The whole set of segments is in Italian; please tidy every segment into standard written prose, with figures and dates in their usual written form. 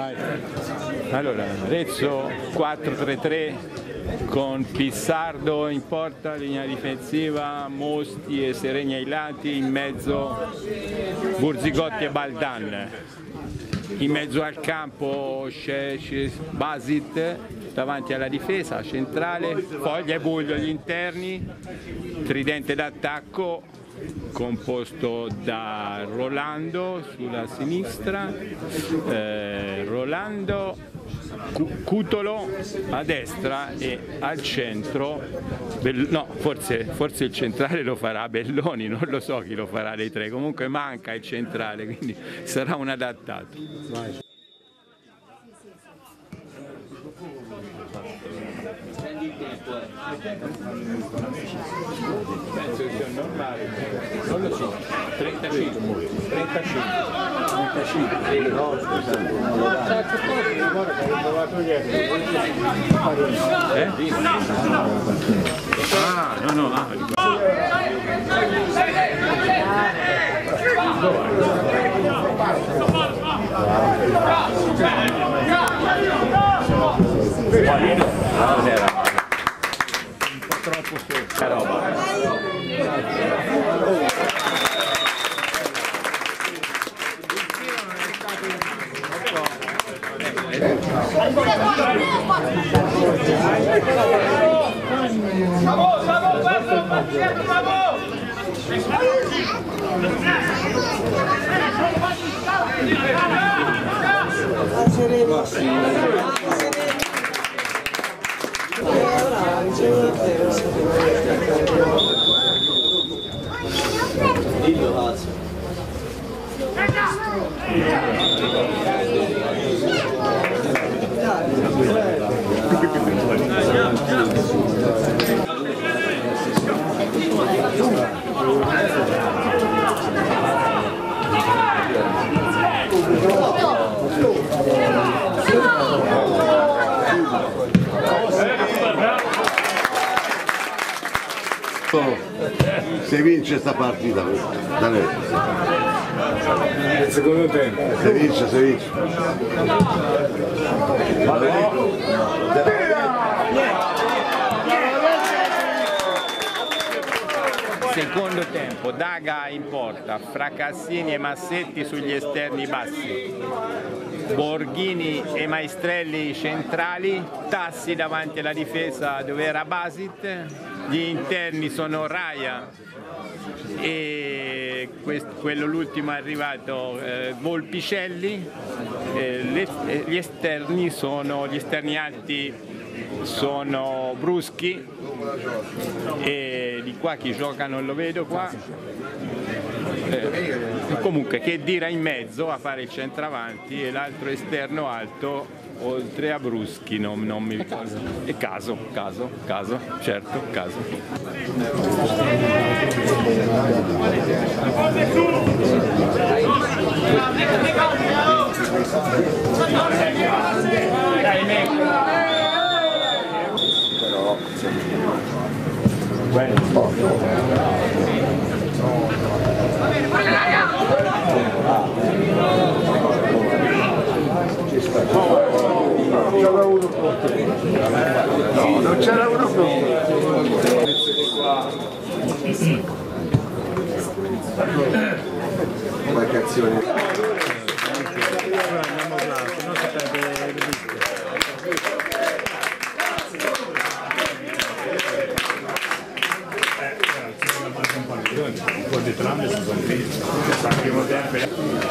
Vai. Allora, Arezzo 4-3-3 con Pissardo in porta, linea difensiva, Mosti e Seregni ai lati, in mezzo Burzigotti e Baldan. In mezzo al campo c'è Basit davanti alla difesa centrale, Foglia e Buglio agli interni, tridente d'attacco composto da Rolando sulla sinistra, Rolando, Cutolo a destra e al centro, no, forse il centrale lo farà Belloni, non lo so chi lo farà dei tre, comunque manca il centrale, quindi sarà un adattato. Vai. Penso che sia normale, non lo so, 35. Ah, no, non era un po' troppo forte roba. Se vince sta partita, il secondo tempo. Se vince. Secondo tempo, Daga in porta, Fracassini e Massetti sugli esterni bassi, Borghini e Maestrelli centrali, Tassi davanti alla difesa dove era Basit, gli interni sono Raia e quello l'ultimo arrivato Volpicelli, gli esterni alti sono Bruschi e di qua chi gioca non lo vedo qua, comunque che Dira in mezzo a fare il centravanti e l'altro esterno alto oltre a Bruschi non mi ricordo. E Caso, certo, Caso. No, non c'era uno pronto. Marcazioni. Un po' di tram sono primo tempo.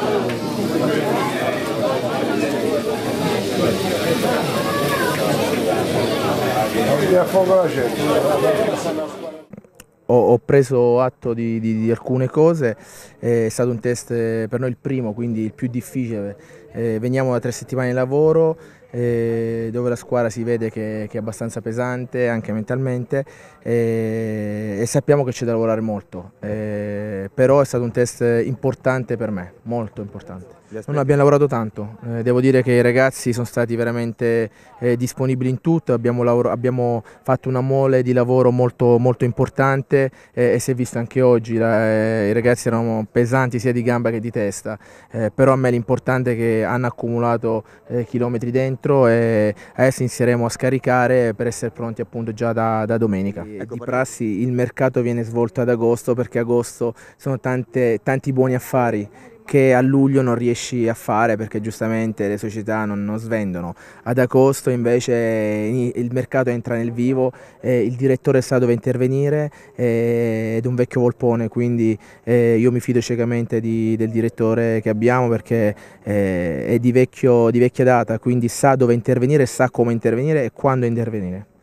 Ho preso atto di alcune cose, è stato un test per noi il primo, quindi il più difficile. Veniamo da 3 settimane di lavoro dove la squadra si vede che è abbastanza pesante anche mentalmente e sappiamo che c'è da lavorare molto, però è stato un test importante per me, molto importante. Noi abbiamo lavorato tanto, devo dire che i ragazzi sono stati veramente disponibili in tutto, abbiamo fatto una mole di lavoro molto, molto importante e si è visto anche oggi, i ragazzi erano pesanti sia di gamba che di testa, però a me l'importante è che hanno accumulato chilometri dentro e adesso inizieremo a scaricare per essere pronti appunto già da domenica. Di prassi il mercato viene svolto ad agosto perché agosto sono tanti buoni affari che a luglio non riesci a fare perché giustamente le società non svendono. Ad agosto invece il mercato entra nel vivo, il direttore sa dove intervenire ed è un vecchio volpone, quindi io mi fido ciecamente del direttore che abbiamo perché è di vecchia data, quindi sa dove intervenire, sa come intervenire e quando intervenire.